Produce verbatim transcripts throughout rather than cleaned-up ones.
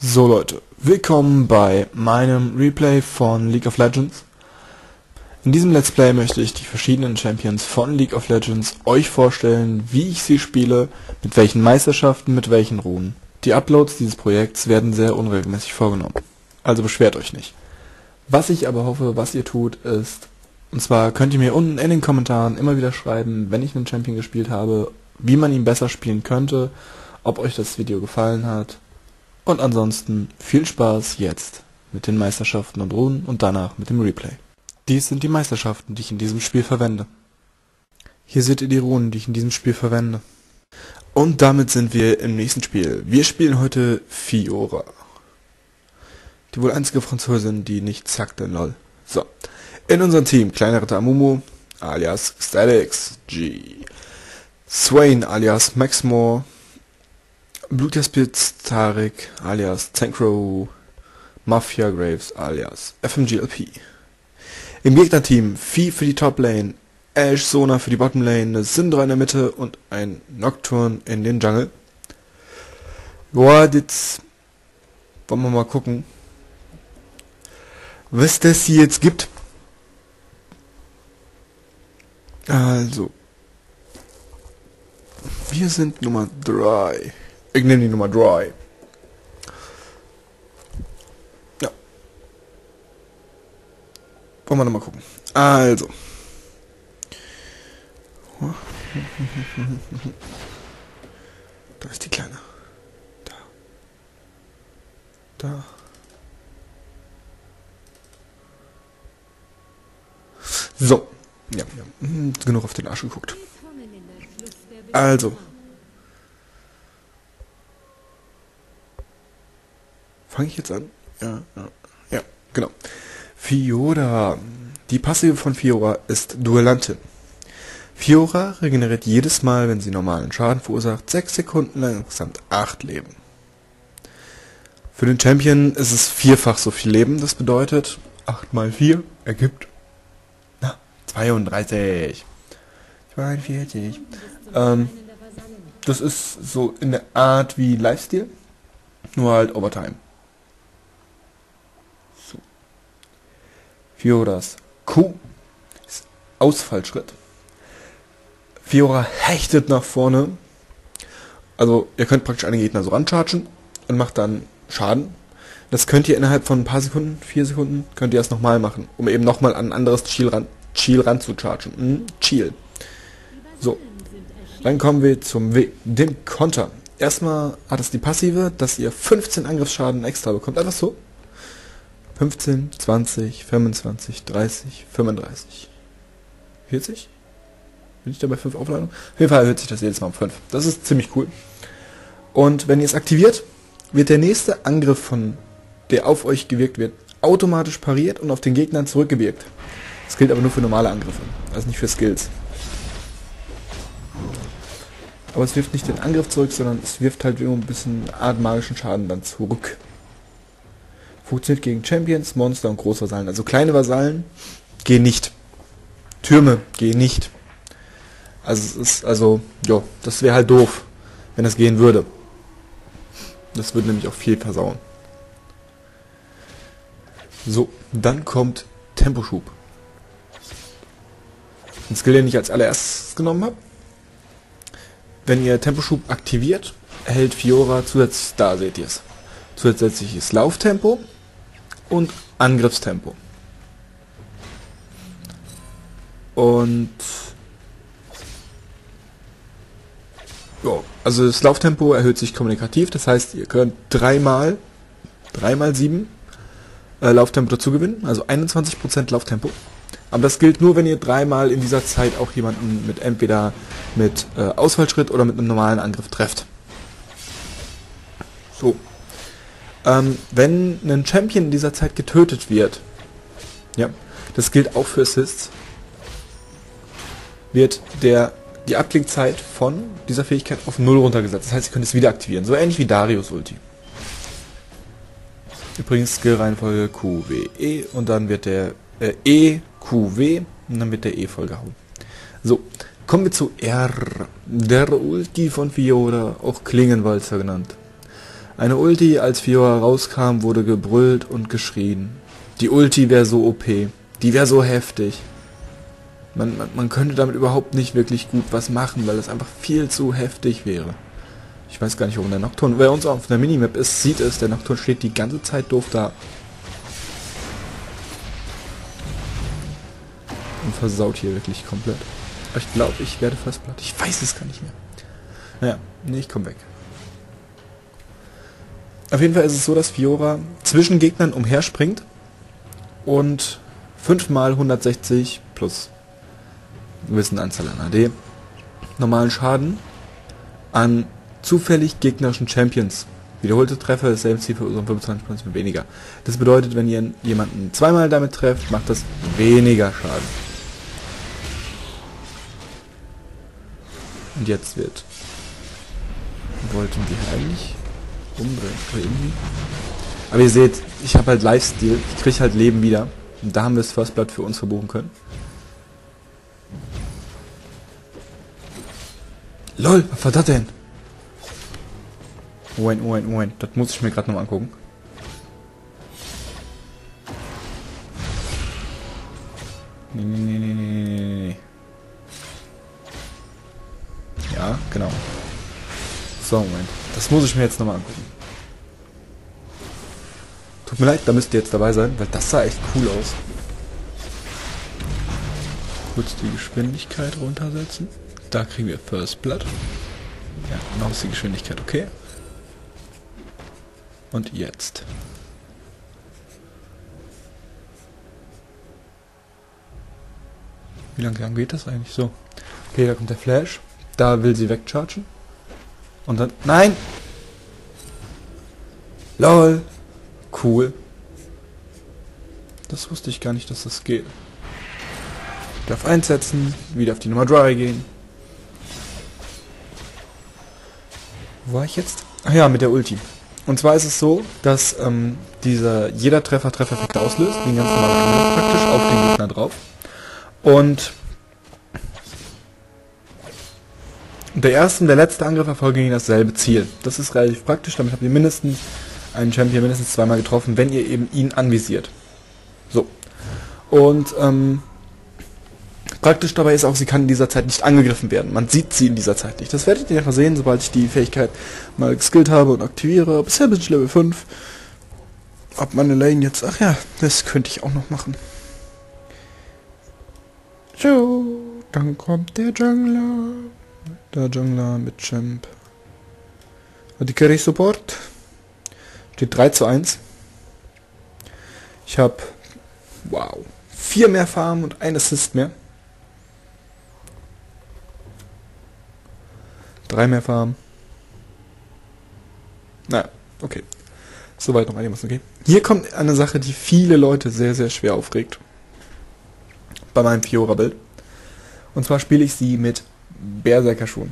So Leute, willkommen bei meinem Replay von League of Legends. In diesem Let's Play möchte ich die verschiedenen Champions von League of Legends euch vorstellen, wie ich sie spiele, mit welchen Meisterschaften, mit welchen Runen. Die Uploads dieses Projekts werden sehr unregelmäßig vorgenommen, also beschwert euch nicht. Was ich aber hoffe, was ihr tut, ist, und zwar könnt ihr mir unten in den Kommentaren immer wieder schreiben, wenn ich einen Champion gespielt habe, wie man ihn besser spielen könnte, ob euch das Video gefallen hat. Und ansonsten viel Spaß jetzt mit den Meisterschaften und Runen und danach mit dem Replay. Dies sind die Meisterschaften, die ich in diesem Spiel verwende. Hier seht ihr die Runen, die ich in diesem Spiel verwende. Und damit sind wir im nächsten Spiel. Wir spielen heute Fiora. Die wohl einzige Französin, die nicht zackt in LOL. So, in unserem Team kleiner Ritter Amumu, alias Statics, G. Swain, alias Maxmore, Blutjaspitz Tarek, alias Tankro, Mafia Graves, alias F M G L P. Im Gegnerteam Vieh für die Top-Lane, Ash Sona für die Bottom-Lane, eine Syndra in der Mitte und ein Nocturne in den Jungle. Boah, jetzt wollen wir mal gucken, was das hier jetzt gibt. Also, wir sind Nummer drei. Ich nehme die Nummer drei. Ja. Wollen wir nochmal gucken. Also. Da ist die Kleine. Da. Da. So. Ja, ja. Genug auf den Arsch geguckt. Also. Fange ich jetzt an? Ja, ja, ja, genau. Fiora. Die Passive von Fiora ist Duellantin. Fiora regeneriert jedes Mal, wenn sie normalen Schaden verursacht, sechs Sekunden lang insgesamt acht Leben. Für den Champion ist es vierfach so viel Leben. Das bedeutet, acht mal vier ergibt na, zweiunddreißig. zweiundvierzig. Ähm, das ist so in der Art wie Lifesteal, nur halt Overtime. Fioras Q ist Ausfallschritt. Fiora hechtet nach vorne. Also ihr könnt praktisch einen Gegner so ranchargen und macht dann Schaden. Das könnt ihr innerhalb von ein paar Sekunden, vier Sekunden, könnt ihr das nochmal machen, um eben nochmal an ein anderes Ziel ran, Ziel ran zu chargen. Hm, Ziel. So. Dann kommen wir zum W, dem Konter. Erstmal hat es die Passive, dass ihr fünfzehn Angriffsschaden extra bekommt. Einfach so. fünfzehn, zwanzig, fünfundzwanzig, dreißig, fünfunddreißig, vierzig? Bin ich da bei fünf Aufladungen? Auf jeden Fall erhöht sich das jedes Mal um fünf. Das ist ziemlich cool. Und wenn ihr es aktiviert, wird der nächste Angriff, von der auf euch gewirkt wird, automatisch pariert und auf den Gegnern zurückgewirkt. Das gilt aber nur für normale Angriffe, also nicht für Skills. Aber es wirft nicht den Angriff zurück, sondern es wirft halt nur ein bisschen Art magischen Schaden dann zurück. Funktioniert gegen Champions, Monster und Großvasallen. Also kleine Vasallen gehen nicht. Türme gehen nicht. Also es ist, also, ja, das wäre halt doof, wenn das gehen würde. Das würde nämlich auch viel versauen. So, dann kommt Temposchub. Ein Skill, den ich als allererstes genommen habe. Wenn ihr Temposchub aktiviert, erhält Fiora zusätzlich, da seht ihr es, zusätzliches Lauftempo und Angriffstempo. Und ja, also das Lauftempo erhöht sich kommunikativ, das heißt, ihr könnt dreimal, dreimal sieben äh, Lauftempo dazu gewinnen, also einundzwanzig Prozent Lauftempo. Aber das gilt nur, wenn ihr dreimal in dieser Zeit auch jemanden mit entweder mit äh, Ausfallschritt oder mit einem normalen Angriff trefft. So. Ähm, wenn ein Champion in dieser Zeit getötet wird, ja, das gilt auch für Assists, wird der, die Abklingzeit von dieser Fähigkeit auf null runtergesetzt. Das heißt, ihr könnt es wieder aktivieren. So ähnlich wie Darius Ulti. Übrigens Skill-Reihenfolge Q, W, E und dann wird der äh, E, Q, W und dann wird der E vollgehauen. So, kommen wir zu R. Der Ulti von Fiora, auch Klingenwalzer genannt. Eine Ulti, als Fiora rauskam, wurde gebrüllt und geschrien. Die Ulti wäre so O P. Die wäre so heftig. Man, man, man könnte damit überhaupt nicht wirklich gut was machen, weil das einfach viel zu heftig wäre. Ich weiß gar nicht, warum der Nocturne... Wer uns auf der Minimap ist, sieht es, der Nocturne steht die ganze Zeit doof da. Und versaut hier wirklich komplett. Aber ich glaube, ich werde First Blood. Ich weiß es gar nicht mehr. Naja, nee, ich komm weg. Auf jeden Fall ist es so, dass Fiora zwischen Gegnern umherspringt und fünfmal hundertsechzig plus eine gewisse Anzahl an A D normalen Schaden an zufällig gegnerischen Champions. Wiederholte Treffer ist selbst Ziel für fünfundzwanzig Prozent weniger. Das bedeutet, wenn ihr jemanden zweimal damit trefft, macht das weniger Schaden. Und jetzt wird... Wollten wir eigentlich umdrehen? Oder irgendwie? Aber ihr seht, ich habe halt Lifesteal. Ich kriege halt Leben wieder. Und da haben wir das First Blood für uns verbuchen können. LOL, was war das denn? Moment, Moment, Moment. Das muss ich mir gerade nochmal angucken. Nee, nee, nee, nee, nee, nee. Ja, genau. So, Moment. Das muss ich mir jetzt nochmal angucken. Tut mir leid, da müsst ihr jetzt dabei sein, weil das sah echt cool aus. Kurz die Geschwindigkeit runtersetzen. Da kriegen wir First Blood. Ja, noch ist die Geschwindigkeit okay. Und jetzt. Wie lange geht das eigentlich? So. Okay, da kommt der Flash. Da will sie wegchargen. Und dann... Nein! LOL! Cool. Das wusste ich gar nicht, dass das geht. Ich darf einsetzen, wieder auf die Nummer drei gehen. Wo war ich jetzt? Ach ja, mit der Ulti. Und zwar ist es so, dass ähm, dieser jeder Treffer Treffereffekte auslöst, den ganz normalen Angriff praktisch auf den Gegner drauf. Und der erste und der letzte Angriff erfolgen gegen dasselbe Ziel. Das ist relativ praktisch, damit habt ihr mindestens einen Champion mindestens zweimal getroffen, wenn ihr eben ihn anvisiert. So. Und ähm, praktisch dabei ist auch, sie kann in dieser Zeit nicht angegriffen werden. Man sieht sie in dieser Zeit nicht. Das werdet ihr nachher sehen, sobald ich die Fähigkeit mal geskillt habe und aktiviere. Bisher bin ich Level fünf. Ob meine Lane jetzt... Ach ja, das könnte ich auch noch machen. So, dann kommt der Jungler. Der Jungler mit Champ. Und die Carry Support. Steht drei zu eins. Ich habe... Wow. vier mehr Farm und ein Assist mehr. Drei mehr Farm. Naja, okay. Soweit noch einiges, okay. Hier kommt eine Sache, die viele Leute sehr, sehr schwer aufregt. Bei meinem Fiora-Bild. Und zwar spiele ich sie mit Berserker-Schuhen.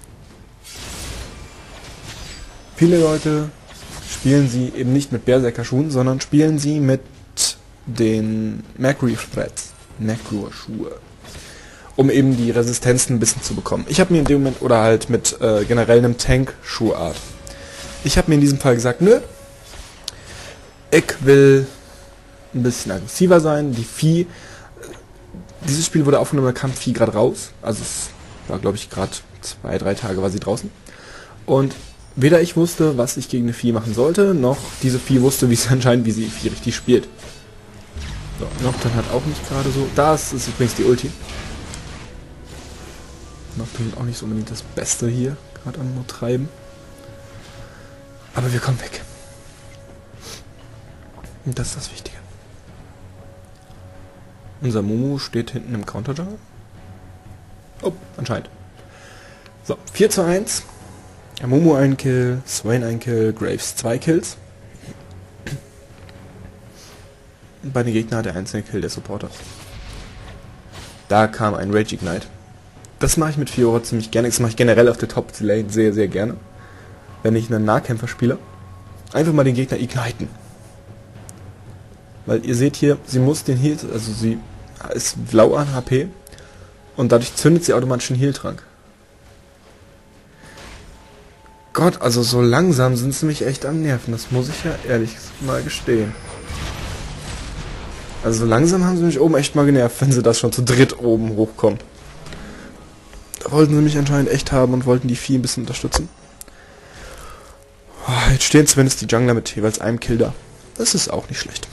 Viele Leute spielen sie eben nicht mit Berserker-Schuhen, sondern spielen sie mit den Mercury Threads. Merkur-Schuhe. Um eben die Resistenzen ein bisschen zu bekommen. Ich habe mir in dem Moment, oder halt mit äh, generell einem Tank-Schuhart. Ich habe mir in diesem Fall gesagt, nö, ich will ein bisschen aggressiver sein. Die Vieh, dieses Spiel wurde aufgenommen, da kam Vieh gerade raus. Also es war, glaube ich, gerade zwei, drei Tage war sie draußen. Und weder ich wusste, was ich gegen eine Vieh machen sollte, noch diese Vieh wusste, wie es anscheinend, wie sie Vieh richtig spielt. So, Nocturne hat auch nicht gerade so... Das ist übrigens die Ulti. Nocturne auch nicht so unbedingt das Beste hier, gerade am nur Treiben. Aber wir kommen weg. Und das ist das Wichtige. Unser Mumu steht hinten im Counter-Jungle. Oh, anscheinend. So, vier zu eins. Mumu ein Kill, Swain ein Kill, Graves zwei Kills. Und bei den Gegnern hat der einzelne Kill der Supporter. Da kam ein Rage Ignite. Das mache ich mit Fiora ziemlich gerne. Das mache ich generell auf der Top-Lane sehr, sehr gerne. Wenn ich einen Nahkämpfer spiele. Einfach mal den Gegner igniten. Weil ihr seht hier, sie muss den Heal, also sie ist blau an H P. Und dadurch zündet sie automatisch den Heal-Trank. Gott, also so langsam sind sie mich echt am Nerven. Das muss ich ja ehrlich mal gestehen. Also so langsam haben sie mich oben echt mal genervt, wenn sie das schon zu dritt oben hochkommen. Da wollten sie mich anscheinend echt haben und wollten die Vieh ein bisschen unterstützen. Oh, jetzt stehen zumindest die Jungler mit jeweils einem Kill da. Das ist auch nicht schlecht.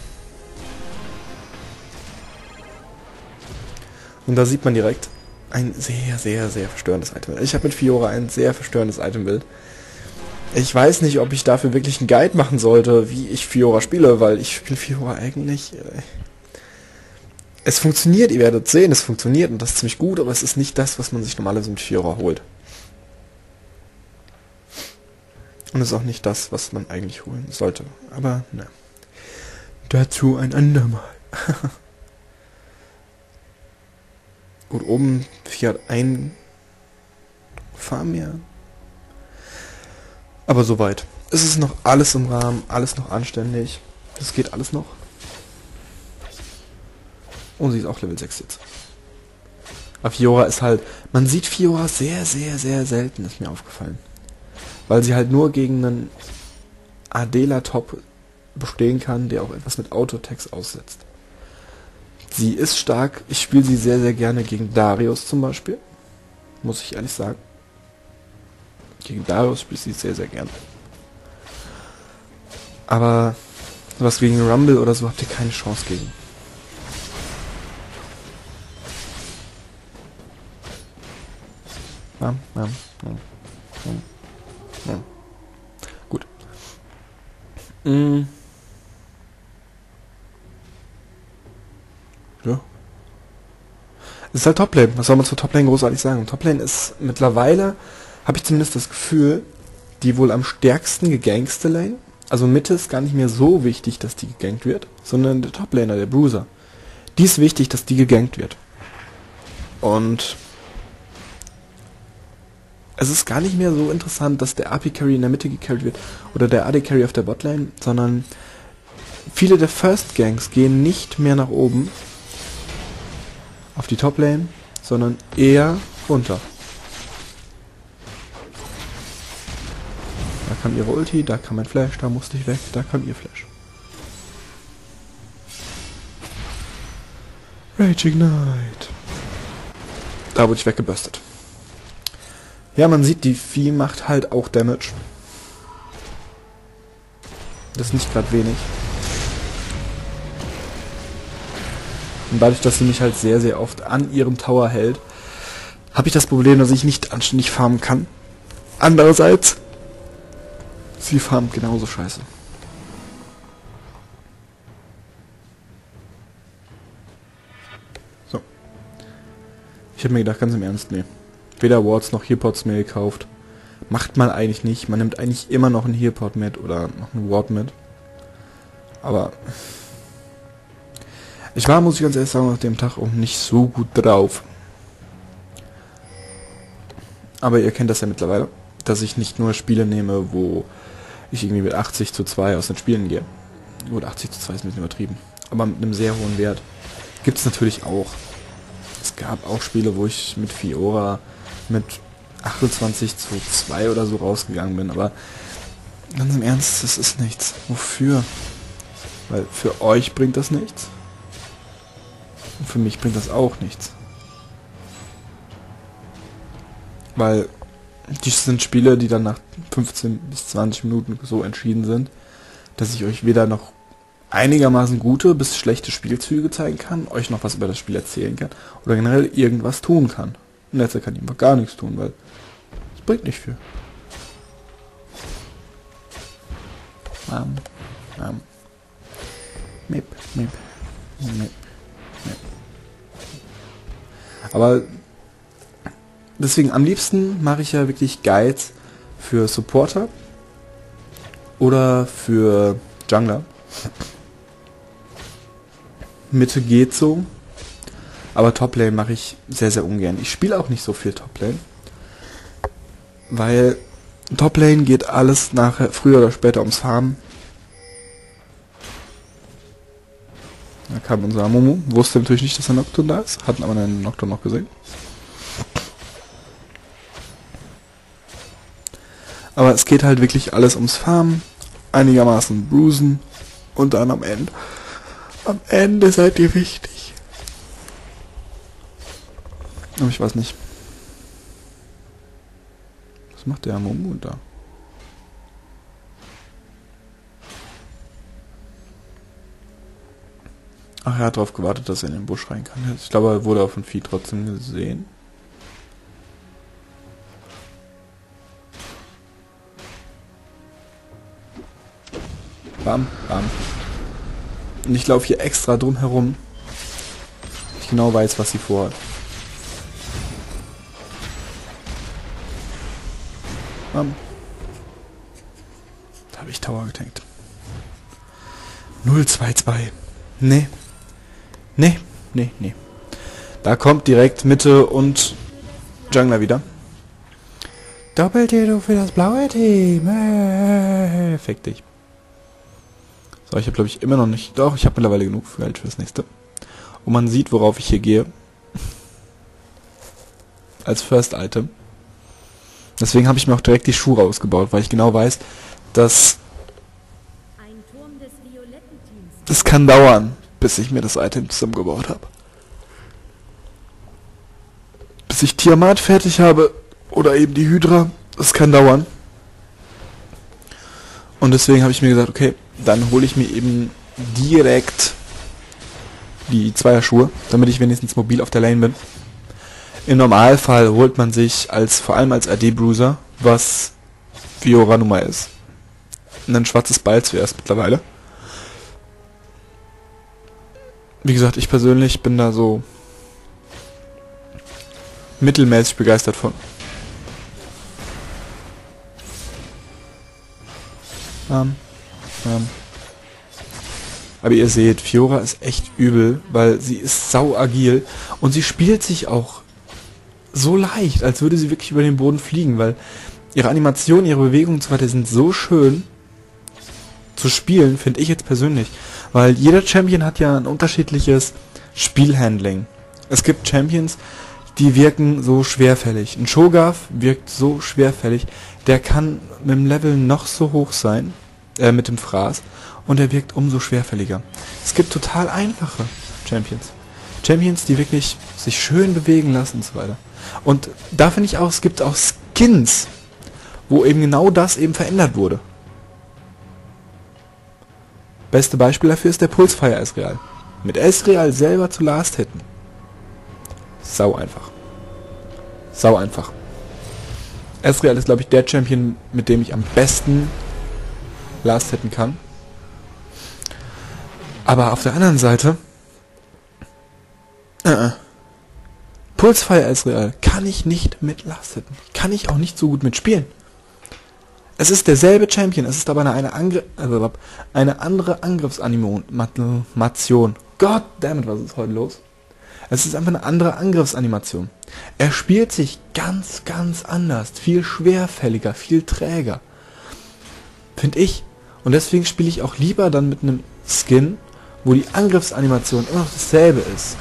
Und da sieht man direkt ein sehr, sehr, sehr verstörendes Itembild. Ich habe mit Fiora ein sehr verstörendes Itembild. Ich weiß nicht, ob ich dafür wirklich einen Guide machen sollte, wie ich Fiora spiele, weil ich spiele Fiora eigentlich... Äh, es funktioniert, ihr werdet sehen, es funktioniert und das ist ziemlich gut, aber es ist nicht das, was man sich normalerweise mit Fiora holt. Und es ist auch nicht das, was man eigentlich holen sollte. Aber, ne. Dazu ein andermal. Gut, oben fährt ein Farm mehr. Aber soweit. Es ist noch alles im Rahmen, alles noch anständig. Es geht alles noch. Und sie ist auch Level sechs jetzt. Aber Fiora ist halt... Man sieht Fiora sehr, sehr, sehr selten, ist mir aufgefallen. Weil sie halt nur gegen einen Adela-Top bestehen kann, der auch etwas mit Autotext aussetzt. Sie ist stark. Ich spiele sie sehr, sehr gerne gegen Darius zum Beispiel. Muss ich ehrlich sagen. Gegen Darius spiele ich sie sehr, sehr gerne. Aber sowas gegen Rumble oder so habt ihr keine Chance gegen. Ja, ja, ja, ja, ja. Gut. Mm. Ja. Es ist halt Toplane. Was soll man zur Toplane großartig sagen? Toplane ist mittlerweile, habe ich zumindest das Gefühl, die wohl am stärksten gegangste Lane. Also Mitte ist gar nicht mehr so wichtig, dass die gegankt wird, sondern der Toplaner, der Bruiser. Die ist wichtig, dass die gegankt wird. Und es ist gar nicht mehr so interessant, dass der A P-Carry in der Mitte gecarried wird oder der A D-Carry auf der Botlane, sondern viele der First-Gangs gehen nicht mehr nach oben auf die Toplane, sondern eher runter. Da kam ihre Ulti, da kam mein Flash, da musste ich weg, da kam ihr Flash. Rage Ignite. Da wurde ich weggebürstet. Ja, man sieht, die Vieh macht halt auch Damage. Das ist nicht gerade wenig. Und dadurch, dass sie mich halt sehr, sehr oft an ihrem Tower hält, habe ich das Problem, dass ich nicht anständig farmen kann. Andererseits, sie farmt genauso scheiße. So. Ich habe mir gedacht, ganz im Ernst, nee. Weder Wards noch Healpots mehr gekauft. Macht man eigentlich nicht. Man nimmt eigentlich immer noch einen Healpot mit oder noch einen Ward mit. Aber ich war, muss ich ganz ehrlich sagen, nach dem Tag auch nicht so gut drauf. Aber ihr kennt das ja mittlerweile, dass ich nicht nur Spiele nehme, wo ich irgendwie mit achtzig zu zwei aus den Spielen gehe. Gut, achtzig zu zwei ist ein bisschen übertrieben. Aber mit einem sehr hohen Wert. Gibt es natürlich auch. Es gab auch Spiele, wo ich mit Fiora mit achtundzwanzig zu zwei oder so rausgegangen bin, aber ganz im Ernst, das ist nichts. Wofür? Weil für euch bringt das nichts. Und für mich bringt das auch nichts. Weil die sind Spiele, die dann nach fünfzehn bis zwanzig Minuten so entschieden sind, dass ich euch weder noch einigermaßen gute bis schlechte Spielzüge zeigen kann, euch noch was über das Spiel erzählen kann oder generell irgendwas tun kann. Und jetzt kann ich einfach gar nichts tun, weil es bringt nicht viel. Um, um. Mip, mip, mip, mip. Aber deswegen am liebsten mache ich ja wirklich Guides für Supporter oder für Jungler. Mitte geht so, aber Toplane mache ich sehr, sehr ungern. Ich spiele auch nicht so viel Toplane, weil Toplane geht alles nachher, früher oder später ums Farmen. Da kam unser Amumu, wusste natürlich nicht, dass er Nocturne da ist, hatten aber einen Nocturne noch gesehen. Aber es geht halt wirklich alles ums Farmen, einigermaßen bruisen und dann am Ende. Am Ende seid ihr wichtig. Aber ich weiß nicht. Was macht der Momo da? Ach, er hat darauf gewartet, dass er in den Busch rein kann. Ich glaube, er wurde auf dem Vieh trotzdem gesehen. Bam, bam. Und ich laufe hier extra drum herum. Ich genau weiß, was sie vorhat. Bam. Da habe ich Tower getankt. null zwei zwei. Nee. Nee, nee, nee. Da kommt direkt Mitte und Jungler wieder. Doppel-T für das blaue Team. Äh, fick dich. So, ich habe glaube ich immer noch nicht... Doch, ich habe mittlerweile genug Geld fürs nächste. Und man sieht, worauf ich hier gehe. Als First Item. Deswegen habe ich mir auch direkt die Schuhe rausgebaut, weil ich genau weiß, dass... Das kann dauern, bis ich mir das Item zusammengebaut habe. Bis ich Tiamat fertig habe oder eben die Hydra, das kann dauern. Und deswegen habe ich mir gesagt, okay, dann hole ich mir eben direkt die Zweierschuhe, damit ich wenigstens mobil auf der Lane bin. Im Normalfall holt man sich als vor allem als A D-Bruiser, was Fiora Nummer ist, ein schwarzes Ball zuerst mittlerweile. Wie gesagt, ich persönlich bin da so mittelmäßig begeistert von. Ähm, ähm. Aber ihr seht, Fiora ist echt übel, weil sie ist sau agil und sie spielt sich auch so leicht, als würde sie wirklich über den Boden fliegen, weil ihre Animationen, ihre Bewegungen und so weiter sind so schön zu spielen, finde ich jetzt persönlich. Weil jeder Champion hat ja ein unterschiedliches Spielhandling. Es gibt Champions, die wirken so schwerfällig. Ein Cho'Gath wirkt so schwerfällig, der kann mit dem Level noch so hoch sein, äh, mit dem Fraß, und er wirkt umso schwerfälliger. Es gibt total einfache Champions. Champions, die wirklich sich schön bewegen lassen und so weiter. Und da finde ich auch, es gibt auch Skins, wo eben genau das eben verändert wurde. Beste Beispiel dafür ist der Pulsefire Ezreal. Mit Ezreal selber zu Last hitten. Sau einfach. Sau einfach. Ezreal ist, glaube ich, der Champion, mit dem ich am besten Last hitten kann. Aber auf der anderen Seite äh, Pulsefire Ezreal kann ich nicht mit Last hitten. Kann ich auch nicht so gut mitspielen. Es ist derselbe Champion, es ist aber eine, eine, Angr äh, eine andere Angriffsanimation. God damn it, was ist heute los? Es ist einfach eine andere Angriffsanimation. Er spielt sich ganz, ganz anders, viel schwerfälliger, viel träger. Finde ich. Und deswegen spiele ich auch lieber dann mit einem Skin, wo die Angriffsanimation immer noch dasselbe ist.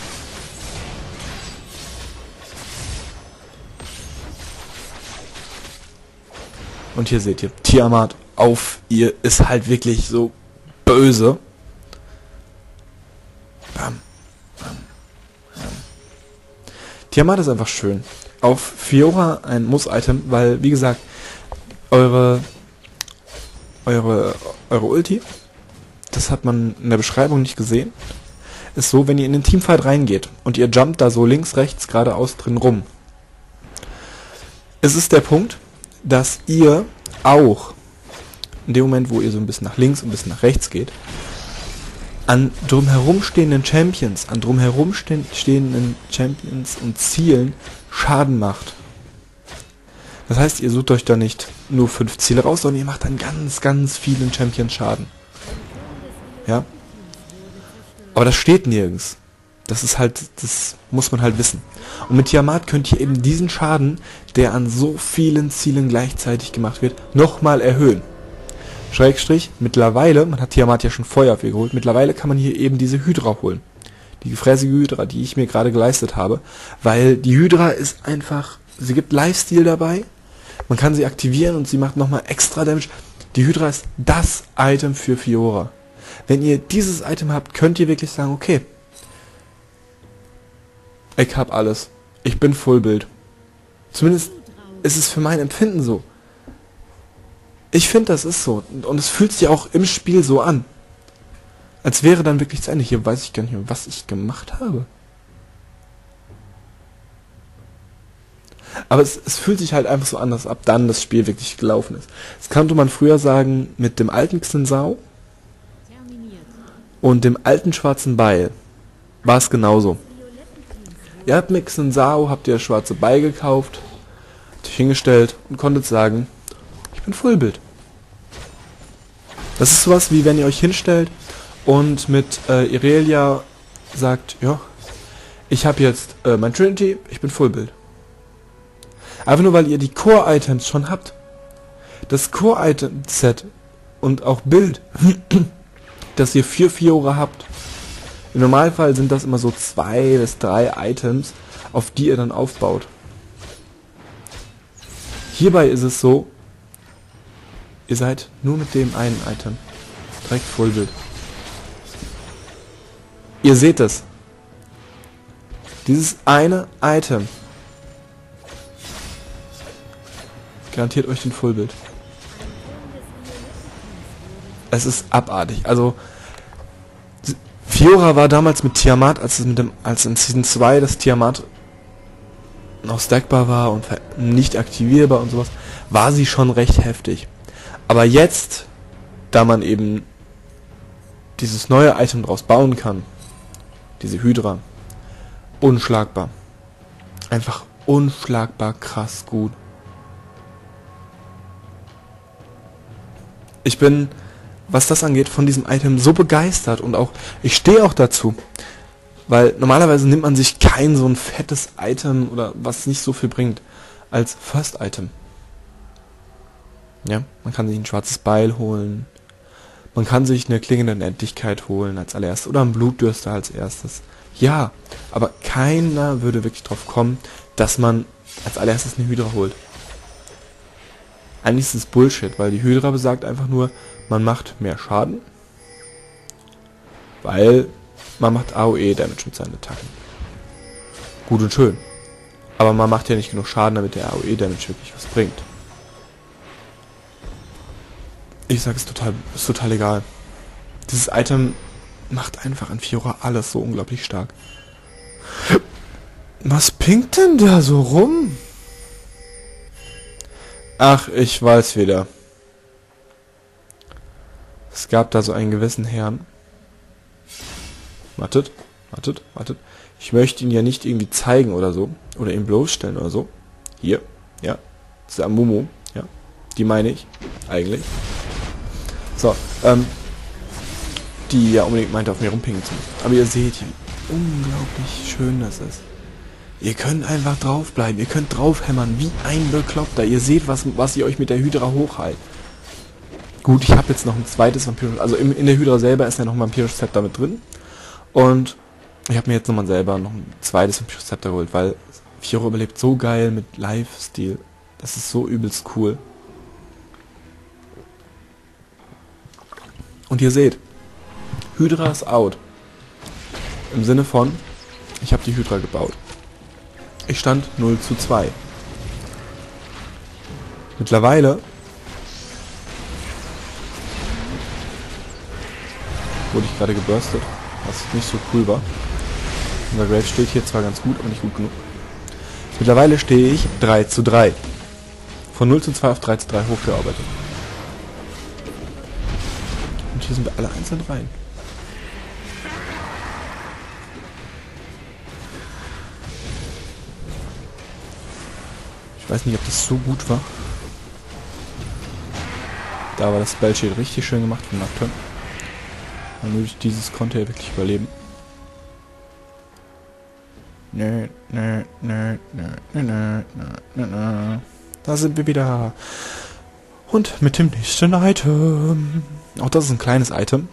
Und hier seht ihr, Tiamat auf ihr ist halt wirklich so böse. Bam, bam, bam. Tiamat ist einfach schön. Auf Fiora ein Muss-Item, weil, wie gesagt, eure, eure, eure Ulti, das hat man in der Beschreibung nicht gesehen, ist so, wenn ihr in den Teamfight reingeht und ihr jumpt da so links, rechts, geradeaus drin rum. Es ist der Punkt, dass ihr auch in dem Moment, wo ihr so ein bisschen nach links und ein bisschen nach rechts geht, an drumherum stehenden Champions, an drumherum stehenden Champions und Zielen Schaden macht. Das heißt, ihr sucht euch da nicht nur fünf Ziele raus, sondern ihr macht an ganz, ganz vielen Champions Schaden. Ja? Aber das steht nirgends. Das ist halt, das muss man halt wissen. Und mit Tiamat könnt ihr eben diesen Schaden, der an so vielen Zielen gleichzeitig gemacht wird, nochmal erhöhen. Schrägstrich, mittlerweile, man hat Tiamat ja schon Feuer für geholt, mittlerweile kann man hier eben diese Hydra holen. Die gefräßige Hydra, die ich mir gerade geleistet habe, weil die Hydra ist einfach, sie gibt Lifesteal dabei, Man kann sie aktivieren und sie macht nochmal extra Damage. Die Hydra ist das Item für Fiora. Wenn ihr dieses Item habt, könnt ihr wirklich sagen, okay, ich hab alles. Ich bin Fullbild. Zumindest ist es für mein Empfinden so. Ich finde, das ist so. Und es fühlt sich auch im Spiel so an. Als wäre dann wirklich zu Ende. Hier weiß ich gar nicht mehr, was ich gemacht habe. Aber es, es fühlt sich halt einfach so an, dass ab dann das Spiel wirklich gelaufen ist. Das konnte man früher sagen mit dem alten Xinsao und dem alten schwarzen Beil. War es genauso. Ihr habt mit Xinsao, habt ihr das schwarze Beil gekauft, habt euch hingestellt und konntet sagen, ich bin Fullbild. Das ist sowas wie wenn ihr euch hinstellt und mit äh, Irelia sagt, ja, ich habe jetzt äh, mein Trinity, ich bin Fullbild. Einfach nur, weil ihr die Core-Items schon habt. Das Core-Item-Set und auch Bild, das ihr für Fiora habt. Im Normalfall sind das immer so zwei bis drei Items, auf die ihr dann aufbaut. Hierbei ist es so, ihr seid nur mit dem einen Item direkt Fullbild. Ihr seht es. Dieses eine Item garantiert euch den Fullbild. Es ist abartig. Also Fiora war damals mit Tiamat, als es mit dem, als in Season zwei das Tiamat noch stackbar war und nicht aktivierbar und sowas, war sie schon recht heftig. Aber jetzt, da man eben dieses neue Item draus bauen kann, diese Hydra, unschlagbar. Einfach unschlagbar krass gut. Ich bin, was das angeht, von diesem Item so begeistert und auch, ich stehe auch dazu. Weil normalerweise nimmt man sich kein so ein fettes Item oder was nicht so viel bringt als First Item. Ja, man kann sich ein schwarzes Beil holen. Man kann sich eine klingende Unendlichkeit holen als allererstes oder einen Blutdürster als erstes. Ja, aber keiner würde wirklich drauf kommen, dass man als allererstes eine Hydra holt. Eigentlich ist es Bullshit, weil die Hydra besagt einfach nur, man macht mehr Schaden, weil man macht A O E-Damage mit seinen Attacken. Gut und schön. Aber man macht ja nicht genug Schaden, damit der A O E-Damage wirklich was bringt. Ich sag es total, ist total egal. Dieses Item macht einfach an Fiora alles so unglaublich stark. Was pinkt denn da so rum? Ach, ich weiß wieder. Es gab da so einen gewissen Herrn. Wartet, wartet, wartet. Ich möchte ihn ja nicht irgendwie zeigen oder so. Oder ihn bloßstellen oder so. Hier, ja. Das ist der Amumu, ja. Die meine ich, eigentlich. So, ähm. Die ja unbedingt meinte, auf mir rumpingen zu müssen. Aber ihr seht, wie unglaublich schön das ist. Ihr könnt einfach draufbleiben, ihr könnt draufhämmern, wie ein Bekloppter. Ihr seht, was, was ihr euch mit der Hydra hochheilt. Gut, ich habe jetzt noch ein zweites Vampirisch, also in, in der Hydra selber ist ja noch ein vampirisches Zepter mit drin. Und ich habe mir jetzt nochmal selber noch ein zweites vampirisches Zepter geholt, weil Fiora überlebt so geil mit Lifesteal. Das ist so übelst cool. Und ihr seht, Hydra ist out. Im Sinne von, ich habe die Hydra gebaut. Ich stand null zu zwei. Mittlerweile wurde ich gerade geburstet, was nicht so cool war. Unser Grave steht hier zwar ganz gut, aber nicht gut genug. Mittlerweile stehe ich drei zu drei. Von null zu zwei auf drei zu drei hochgearbeitet. Und hier sind wir alle einzeln rein. Ich weiß nicht, ob das so gut war. Da war das Spellshield richtig schön gemacht von Nocturne. Und nur durch dieses konnte er wirklich überleben. Nö, nö, nö, nö, nö, nö, nö, nö. Da sind wir wieder. Und mit dem nächsten Item. Auch das ist ein kleines Item.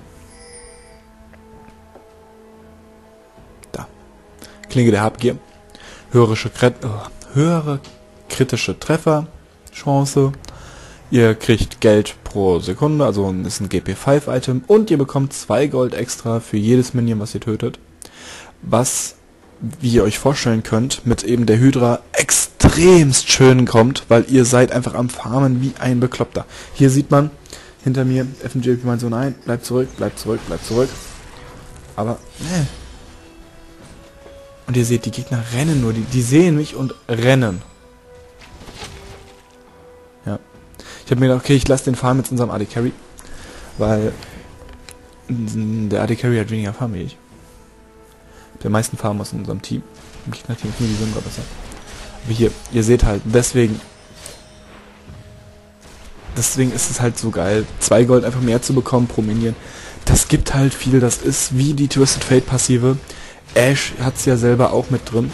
Da. Klinge der Habgier. Höhere, Kret oh, höhere kritische Treffer. Chance. Ihr kriegt Geld pro Sekunde, also ist ein G P fünf Item. Und ihr bekommt zwei Gold extra für jedes Minion, was ihr tötet. Was, wie ihr euch vorstellen könnt, mit eben der Hydra extremst schön kommt, weil ihr seid einfach am Farmen wie ein Bekloppter. Hier sieht man hinter mir, F N J P meint so, nein, bleib zurück, bleib zurück, bleib zurück. Aber, ne. Und ihr seht, die Gegner rennen nur, die, die sehen mich und rennen. Ja. Ich habe mir gedacht, okay, ich lasse den Farm mit unserem A D Carry, weil der A D Carry hat weniger Farm wie ich. Der meisten Farm aus unserem Team. Im Gegnerteam ist nur die Syndra besser. Aber hier, ihr seht halt, deswegen deswegen ist es halt so geil, zwei Gold einfach mehr zu bekommen pro Minion. Das gibt halt viel, das ist wie die Twisted Fate Passive. Ash hat es ja selber auch mit drin.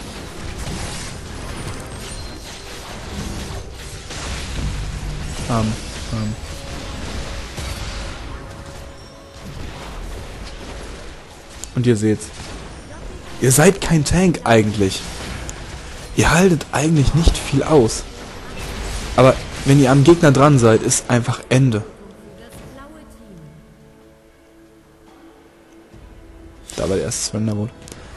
Ähm, ähm. Und ihr seht's. Ihr seid kein Tank eigentlich. Ihr haltet eigentlich nicht viel aus. Aber wenn ihr am Gegner dran seid, ist einfach Ende. Da war der erste Surrender wohl.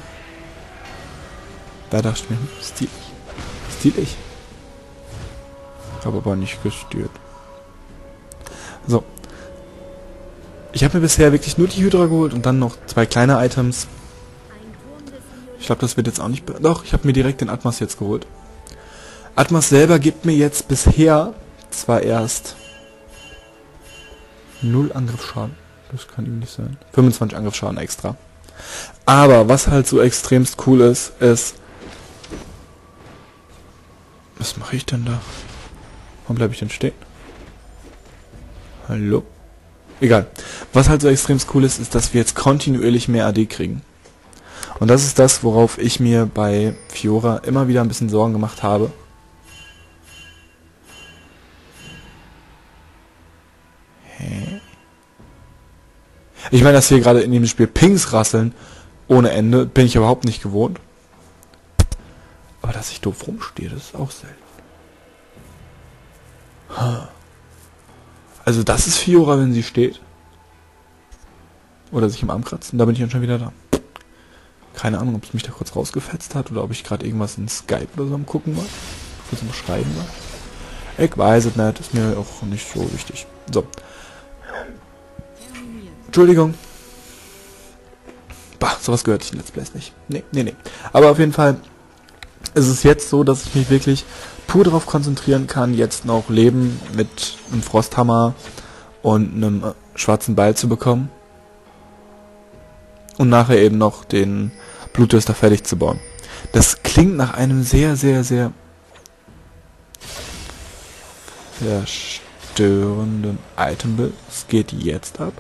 Da dachte ich mir, stilig. Stilig. Habe aber nicht gestört. So. Ich habe mir bisher wirklich nur die Hydra geholt und dann noch zwei kleine Items. Ich glaube, das wird jetzt auch nicht... Doch, ich habe mir direkt den Atmas jetzt geholt. Atmas selber gibt mir jetzt bisher zwar erst null Angriffsschaden. Das kann ihm nicht sein. fünfundzwanzig Angriffsschaden extra. Aber was halt so extremst cool ist, ist... Was mache ich denn da? Warum bleibe ich denn stehen? Hallo? Egal. Was halt so extremst cool ist, ist, dass wir jetzt kontinuierlich mehr A D kriegen. Und das ist das, worauf ich mir bei Fiora immer wieder ein bisschen Sorgen gemacht habe. Hä? Ich meine, dass hier gerade in dem Spiel Pings rasseln ohne Ende, bin ich überhaupt nicht gewohnt. Aber dass ich doof rumstehe, das ist auch selten. Also das ist Fiora, wenn sie steht. Oder sich im Arm kratzt. Und da bin ich dann schon wieder da. Keine Ahnung, ob es mich da kurz rausgefetzt hat oder ob ich gerade irgendwas in Skype oder so am Gucken war. Kurz am Schreiben war. Ich weiß es nicht, ist mir auch nicht so wichtig. So. Entschuldigung. Bah, sowas gehört ich in Let's Plays nicht. Nee, nee, nee. Aber auf jeden Fall ist es jetzt so, dass ich mich wirklich pur darauf konzentrieren kann, jetzt noch Leben mit einem Frosthammer und einem äh, schwarzen Beil zu bekommen. Und nachher eben noch den Blutdürster fertig zu bauen. Das klingt nach einem sehr, sehr, sehr verstörenden Itembild. Es geht jetzt ab.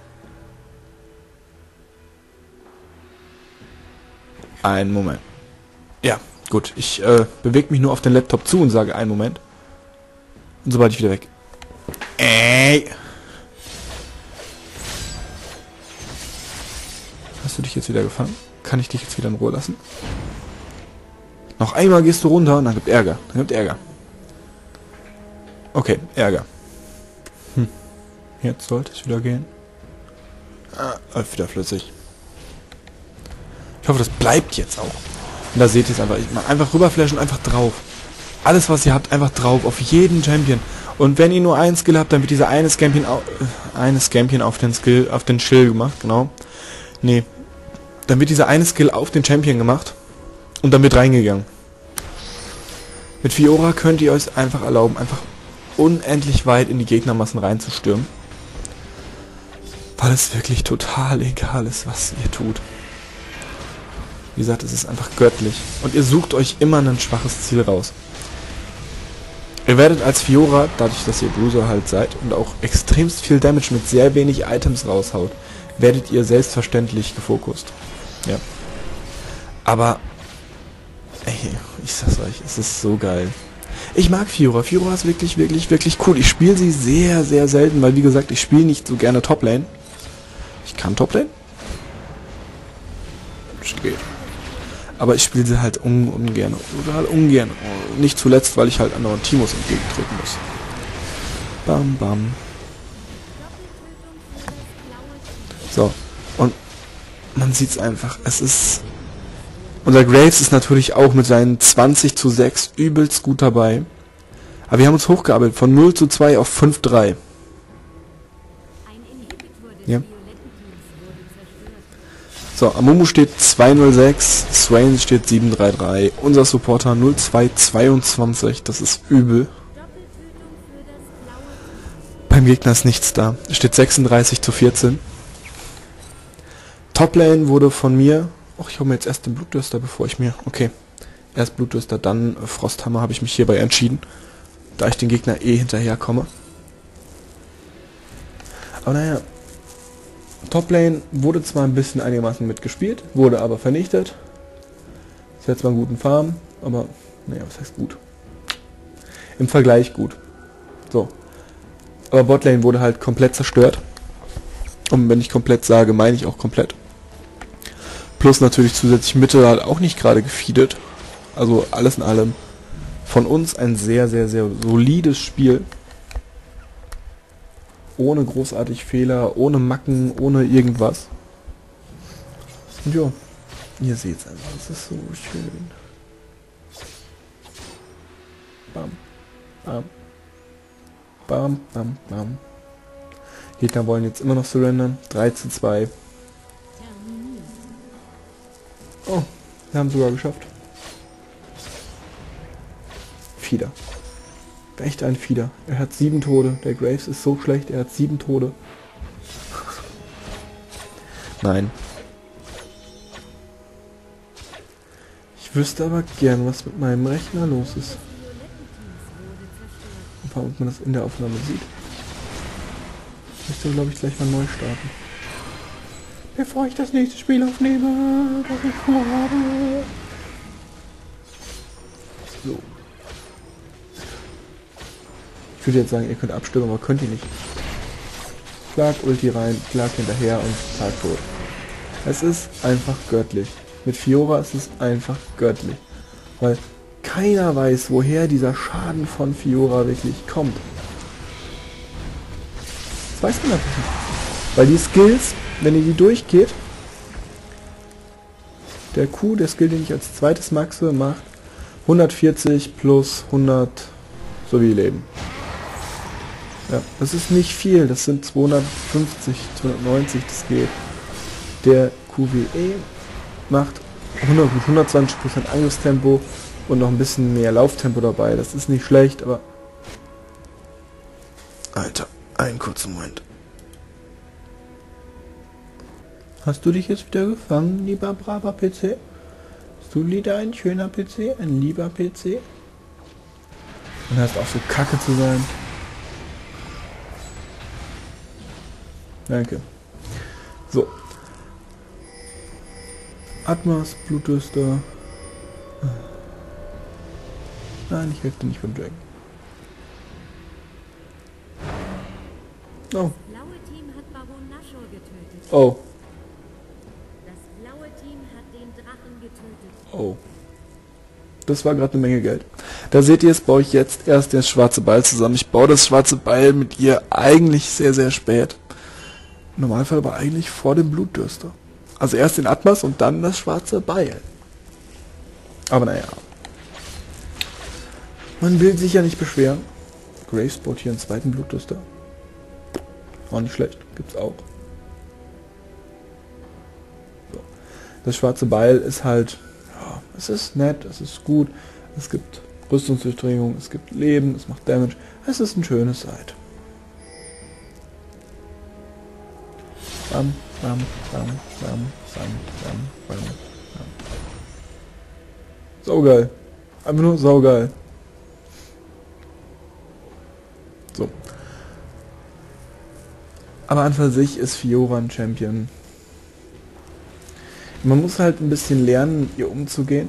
Einen Moment. Ja, gut. Ich äh, bewege mich nur auf den Laptop zu und sage einen Moment. Und sobald ich wieder weg. Ey! Hast du dich jetzt wieder gefangen? Kann ich dich jetzt wieder in Ruhe lassen? Noch einmal gehst du runter und dann gibt Ärger. Dann gibt Ärger. Okay, Ärger. Hm. Jetzt sollte es wieder gehen. Ah, wieder flüssig. Ich hoffe, das bleibt jetzt auch. Und da seht ihr es einfach. Ich mach einfach rüberflashen, einfach drauf. Alles, was ihr habt, einfach drauf. Auf jeden Champion. Und wenn ihr nur einen Skill habt, dann wird dieser eine Scampien auf, äh, eine Scampien auf den Skill, auf den Schill gemacht, genau. Nee. Dann wird dieser eine Skill auf den Champion gemacht und dann wird reingegangen. Mit Fiora könnt ihr euch einfach erlauben, einfach unendlich weit in die Gegnermassen reinzustürmen. Weil es wirklich total egal ist, was ihr tut. Wie gesagt, es ist einfach göttlich. Und ihr sucht euch immer ein schwaches Ziel raus. Ihr werdet als Fiora, dadurch, dass ihr Bruiser halt seid und auch extremst viel Damage mit sehr wenig Items raushaut, werdet ihr selbstverständlich gefokust. Ja. Aber, ey, ich sag's euch, es ist so geil. Ich mag Fiora. Fiora ist wirklich, wirklich, wirklich cool. Ich spiele sie sehr, sehr selten, weil wie gesagt, ich spiele nicht so gerne Toplane. Ich kann Toplane. Das geht. Aber ich spiele sie halt un ungern. Total ungern. Nicht zuletzt, weil ich halt anderen Timos entgegentreten muss. Bam, bam. So. Und man sieht's einfach. Es ist... Unser Graves ist natürlich auch mit seinen zwanzig zu sechs übelst gut dabei. Aber wir haben uns hochgearbeitet von null zu zwei auf fünf zu drei. Ja. So, Amumu steht zwei null sechs, Swain steht sieben drei drei, unser Supporter null zwei zweiundzwanzig, das ist übel. Beim Gegner ist nichts da, es steht sechsunddreißig zu vierzehn. Toplane wurde von mir... Och, ich hole mir jetzt erst den Blutdürster, bevor ich mir... Okay, erst Blutdürster, dann äh, Frosthammer, habe ich mich hierbei entschieden. Da ich den Gegner eh hinterherkomme. Aber naja, Toplane wurde zwar ein bisschen einigermaßen mitgespielt, wurde aber vernichtet. Ist jetzt mal einen guten Farm, aber naja, was heißt gut? Im Vergleich gut. So. Aber Botlane wurde halt komplett zerstört. Und wenn ich komplett sage, meine ich auch komplett. Plus natürlich zusätzlich Mitte halt auch nicht gerade gefeedet. Also alles in allem von uns ein sehr, sehr, sehr solides Spiel. Ohne großartig Fehler, ohne Macken, ohne irgendwas. Und ja, ihr seht es einfach, es ist so schön. Bam, bam, bam, bam, bam. Gegner wollen jetzt immer noch surrendern. drei zu zwei. Oh, wir haben sogar geschafft. Fieder. Echt ein Fieder. Er hat sieben Tode. Der Graves ist so schlecht, er hat sieben Tode. Nein. Ich wüsste aber gern, was mit meinem Rechner los ist. Und ob man das in der Aufnahme sieht. Ich möchte, glaube ich, gleich mal neu starten. Bevor ich das nächste Spiel aufnehme, das ich vorhabe. So. Ich würde jetzt sagen, ihr könnt abstimmen, aber könnt ihr nicht. Schlag Ulti rein, Schlag hinterher und Tag tot. Es ist einfach göttlich. Mit Fiora ist es einfach göttlich. Weil keiner weiß, woher dieser Schaden von Fiora wirklich kommt. Das weiß man natürlich nicht. Weil die Skills, wenn ihr die durchgeht, der Q, der Skill, den ich als zweites maxe, macht hundertvierzig plus hundert sowie Leben. Ja, das ist nicht viel, das sind zweihundertfünfzig, zweihundertneunzig, das geht. Der Q W E macht hundert mit hundertzwanzig Prozent Angriffstempo und noch ein bisschen mehr Lauftempo dabei. Das ist nicht schlecht, aber... Alter, einen kurzen Moment. Hast du dich jetzt wieder gefangen, lieber braver P C? Bist du wieder ein schöner P C? Ein lieber P C? Und hörst auf so kacke zu sein. Danke. So. Atmas, Blutdürster. Nein, ich helfe dir nicht beim Dragon. Oh. Das blaue Team hat Baron Nashor getötet. Oh. Das blaue Team hat den Drachen getötet. Oh. Das war gerade eine Menge Geld. Da seht ihr, es baue ich jetzt erst den schwarze Ball zusammen. Ich baue das schwarze Ball mit ihr eigentlich sehr, sehr spät. Im Normalfall aber eigentlich vor dem Blutdürster. Also erst den Atmas und dann das schwarze Beil. Aber naja. Man will sich ja nicht beschweren. Graves baut hier einen zweiten Blutdürster. Auch nicht schlecht. Gibt's auch. So. Das schwarze Beil ist halt... Ja, es ist nett, es ist gut. Es gibt Rüstungsdurchdringung, es gibt Leben, es macht Damage. Es ist ein schönes Side. Bam, bam, bam, bam, bam, bam, bam, bam. Saugeil. Einfach nur saugeil. So. Aber an für sich ist Fiora ein Champion. Man muss halt ein bisschen lernen, mit ihr umzugehen.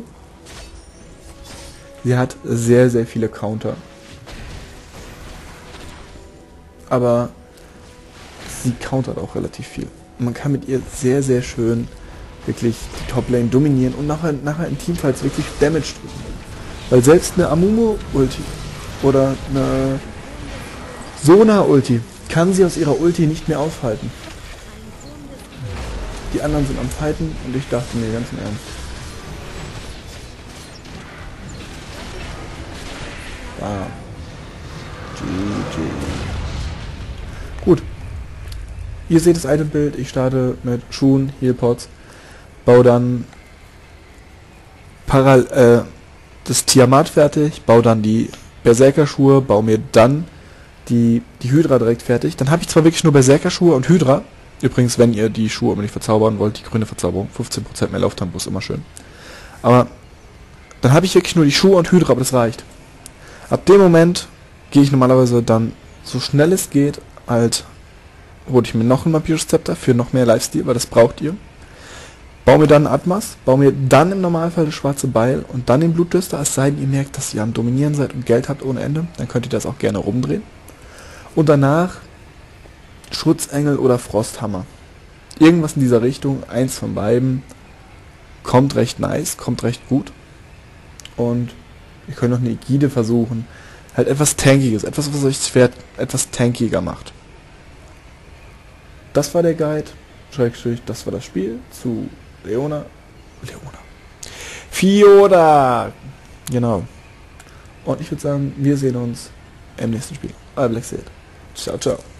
Sie hat sehr, sehr viele Counter. Aber sie countert auch relativ viel. Und man kann mit ihr sehr, sehr schön wirklich die Top-Lane dominieren und nachher, nachher in Teamfights wirklich Damage drücken. Weil selbst eine Amumu-Ulti oder eine Sona-Ulti kann sie aus ihrer Ulti nicht mehr aufhalten. Die anderen sind am Fighten und ich dachte mir ganz im Ernst. Ah. G G. Gut. Ihr seht das alte Bild. Ich starte mit Schuhen, Healpots, baue dann paral äh, das Tiamat fertig, baue dann die Berserker-Schuhe, baue mir dann die, die Hydra direkt fertig. Dann habe ich zwar wirklich nur Berserker-Schuhe und Hydra. Übrigens, wenn ihr die Schuhe unbedingt verzaubern wollt, die grüne Verzauberung, fünfzehn Prozent mehr Lauftempo ist immer schön. Aber dann habe ich wirklich nur die Schuhe und Hydra, aber das reicht. Ab dem Moment gehe ich normalerweise dann, so schnell es geht, halt, hole ich mir noch ein Vampires Zepter für noch mehr Lifesteal, weil das braucht ihr. Baue mir dann Atmas, baue mir dann im Normalfall das schwarze Beil und dann den Blutdüster, es sei denn, ihr merkt, dass ihr am Dominieren seid und Geld habt ohne Ende, dann könnt ihr das auch gerne rumdrehen. Und danach Schutzengel oder Frosthammer. Irgendwas in dieser Richtung, eins von beiden, kommt recht nice, kommt recht gut. Und ihr könnt noch eine Ägide versuchen. Halt etwas Tankiges, etwas, was euch das Schwert etwas tankiger macht. Das war der Guide, Schrägstrich, das war das Spiel zu Leona. Leona. Fiora! Genau. Und ich würde sagen, wir sehen uns im nächsten Spiel. Euer Blackseed. Ciao, ciao.